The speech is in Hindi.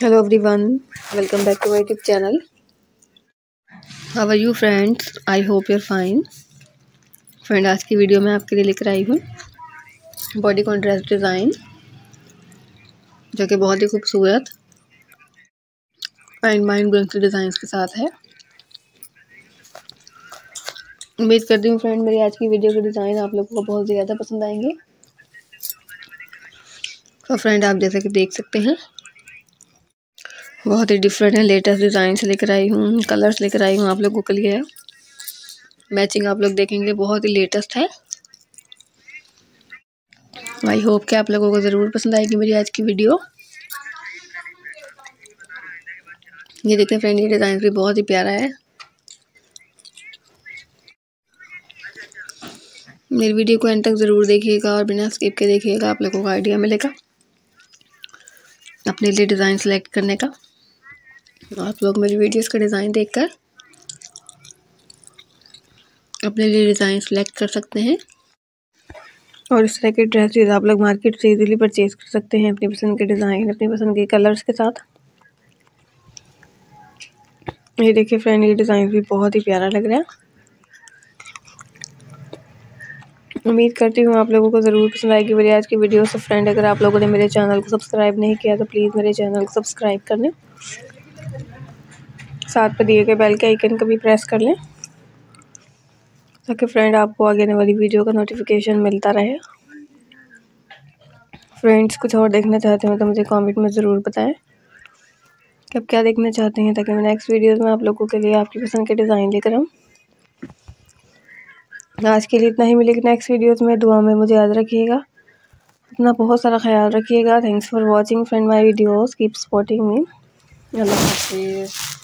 Hello everyone, welcome back to my YouTube channel. How are you friends? I hope you're fine. Friend आज की वीडियो में आपके लिए लेकर आई हूँ बॉडी कॉन्ट्रास्ट डिज़ाइन जो कि बहुत ही खूबसूरत एंड माइंड ब्लोइंग डिज़ाइन के साथ है। उम्मीद करती हूँ फ्रेंड मेरी आज की वीडियो के डिज़ाइन आप लोगों को बहुत ज़्यादा पसंद आएंगे। तो फ्रेंड आप जैसे कि देख सकते हैं बहुत ही डिफरेंट है, लेटेस्ट डिज़ाइन से लेकर आई हूँ, कलर्स लेकर आई हूँ आप लोगों के लिए। मैचिंग आप लोग देखेंगे बहुत ही लेटेस्ट है। आई होप कि आप लोगों को ज़रूर पसंद आएगी मेरी आज की वीडियो। ये देखते हैं फ्रेंड, ये डिज़ाइन भी बहुत ही प्यारा है। मेरी वीडियो को एंड तक ज़रूर देखिएगा और बिना स्किप के देखिएगा, आप लोगों को आइडिया मिलेगा अपने लिए डिज़ाइन सेलेक्ट करने का। आप लोग मेरी वीडियोस का डिज़ाइन देखकर अपने लिए डिज़ाइन सेलेक्ट कर सकते हैं और इस तरह के ड्रेसेस आप लोग मार्केट से इजीली परचेज कर सकते हैं अपनी पसंद के डिज़ाइन, अपनी पसंद के कलर्स के साथ। ये देखिए फ्रेंड, ये डिज़ाइन भी बहुत ही प्यारा लग रहा है। उम्मीद करती हूँ आप लोगों को ज़रूर पसंद आएगी मेरी आज की वीडियो। से फ्रेंड अगर आप लोगों ने मेरे चैनल को सब्सक्राइब नहीं किया तो प्लीज़ मेरे चैनल को सब्सक्राइब कर लें, साथ पर दिए गए बेल के आइकन को भी प्रेस कर लें ताकि फ्रेंड आपको आगे आने वाली वीडियो का नोटिफिकेशन मिलता रहे। फ्रेंड्स कुछ और देखना चाहते हो तो मुझे कमेंट में ज़रूर बताएं कि आप क्या देखना चाहते हैं, ताकि मैं नेक्स्ट वीडियोस में आप लोगों के लिए आपकी पसंद के डिज़ाइन लेकर आऊँ। आज के लिए इतना ही, मिलेगी नेक्स्ट वीडियोस में। दुआ में मुझे याद रखिएगा, अपना बहुत सारा ख्याल रखिएगा। Thanks for watching friend my videos, keep supporting me. अल्लाह हाफिज़।